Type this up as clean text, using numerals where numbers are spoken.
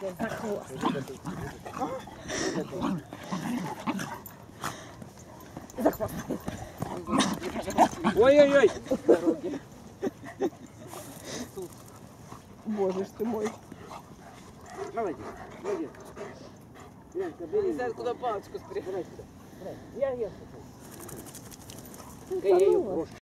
За хвост. За хвост. Ой-ой-ой! Боже ж ты мой. Молодец, молодец. Янка, бери. Не знаю, куда палочку спрятать. Я. Я ее брошу.